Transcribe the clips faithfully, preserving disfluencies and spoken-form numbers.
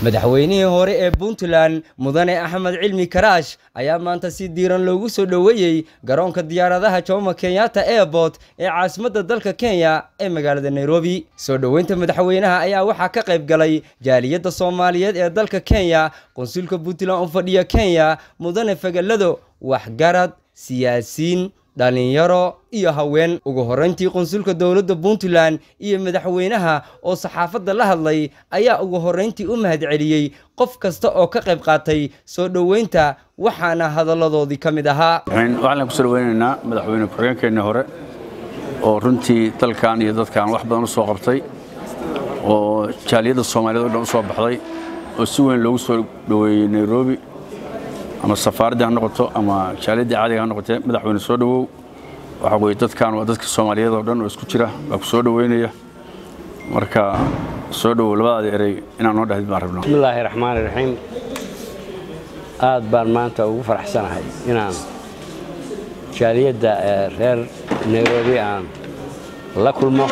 madaxweynihii hore ee Puntland mudane Axmed Cilmi Karaash ayaa maanta si diiran loogu soo dhaweeyay garoonka diyaaradaha Jomo Kenyatta Airport ee caasimadda dalka Kenya ee magaalada Nairobi. Soo dhaweynta madaxweynaha ayaa waxaa ka qayb galay jaaliyadda Soomaaliyeed ee dalka Kenya, konsulka Puntland oo fadhiya Kenya, mudane Fagalado, waxgarad, siyaasiin, dhalinyaro iyo haween. Ugu horeyntii konsulka dawladda Puntland iyo madaxweynaha oo saxaafadda la hadlay ayaa ugu horeyntii u mahadceliyay qof kasta oo ka qayb qaatay soo dhaweynta, waxaana hadaladoodii kamid ahaa. waxaan ku soo dhaweynaynaa madaxweyne ku-xigeenkeena hore oo runtii dalkan iyo dadkan wax badan u soo qabtay, oo jaaliyadda Soomaaliyeed oo dhan u soo baxday, oo si weyn loogu soo dhaweeyay Nairobi ama safaaradda ha noqoto ama jaaliyadda caadiga ha noqotee. madaxweyne soo dhawow, waxa weeye dadkan waa dadka Soomaaliyeed oo dhan oo isku jira baa ku soo dhaweynaya, marka soo dhawow labada erey inaan noo dhahdid baan rabnaa. bismillaahi raxmaani raxiim. aad baan maanta ugu faraxsanahay inaan jaaliyadda reer Nairobi aan la kulmo.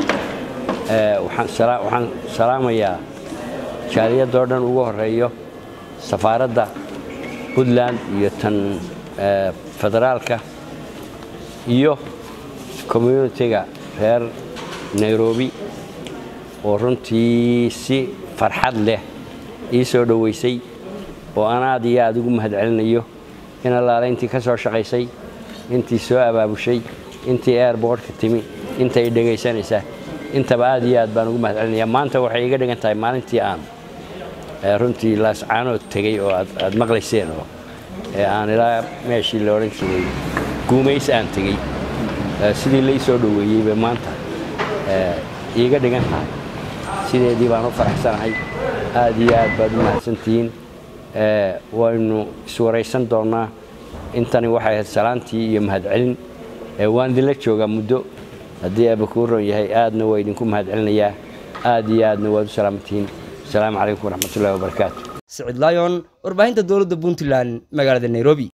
waxaan salaamayaa jaaliyadda oo dhan ugu horeeyo safaaradda Puntland iyo tan federaalka iyo community-ga reer Nairobi oo runtii si farxad leh ii soo dhaweysay, oo aan aad iyo aad ugu mahadcelinayo in allaaleyntii ka soo shaqaysay, intii soo abaabushay, intii airport-ka timi, intay dhagaysanaysaa, intaba aad iyo aad baan ugu mahadcelinayaa. maanta waxay iga dhigan tahay maalintii aan runtii laascaanood tegay oo aad maqlayseen, oo aan ilaa meeshii la oran jiray guumays aan tegay, sidii la soo dhaweeyay bay maanta iga dhigan tahay. sideedii baan u faraxsanahay. aad iyo aad baad u mahadsantihiin. waynu iswaraysan doonaa. intani waxay ahayd salaantii iyo mahadcelin. waan idinla joogaa muddo, haddii aaba kuu ron yahay. aadna waa idinku mahadcelinayaa. aad iyo aadna waad u salaamantihiin. السلام عليكم ورحمة الله وبركاته. سعيد لايون، ورباهنت دولة Puntland مقالة نيروبي.